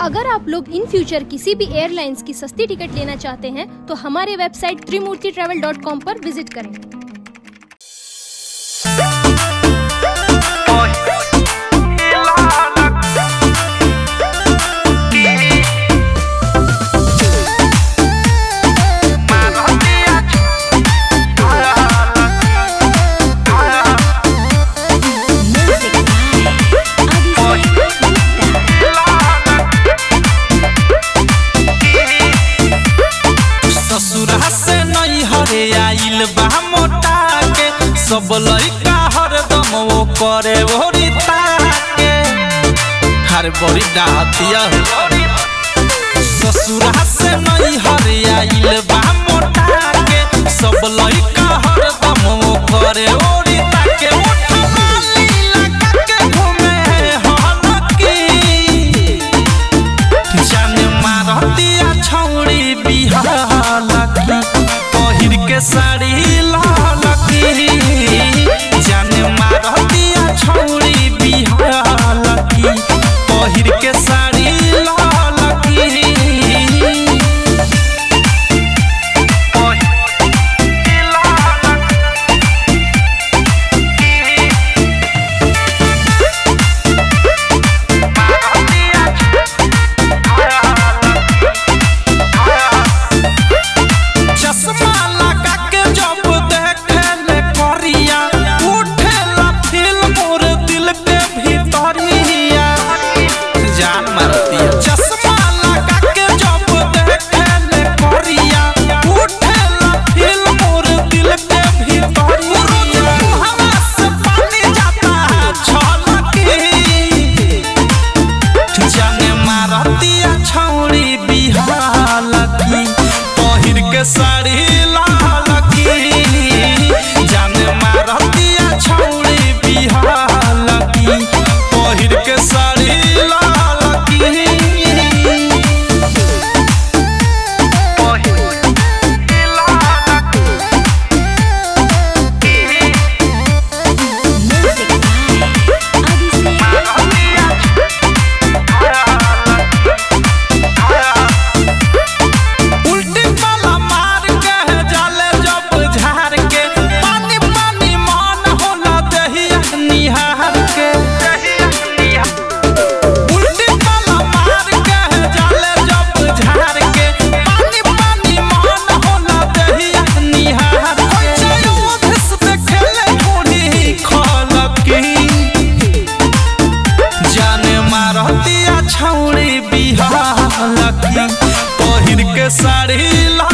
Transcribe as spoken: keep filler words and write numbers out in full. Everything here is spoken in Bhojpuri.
अगर आप लोग इन फ्यूचर किसी भी एयरलाइंस की सस्ती टिकट लेना चाहते हैं तो हमारे website Trimurti travel dot com पर विजिट करें। आइल बा मोटा के सब लइका हरदम वो करे ओरी ताके हर बड़ी डातिया ससुरा से नहीं हरे आइल बा मोटा के सब लइका हरदम वो करे ओरी ताके उठा लीला के घूमे हनकी जान मारतिया छौड़ी बिहार की पहिर के साड़ी लाल की जान मारतिया छौड़ी बिहार की पहिर के साड़ी लाल की साड़ी लाल की जान मारतिया छौड़ी बिहार की पहिर के साड़ी लाल की छौड़ी बिहार की पहिर के साड़ी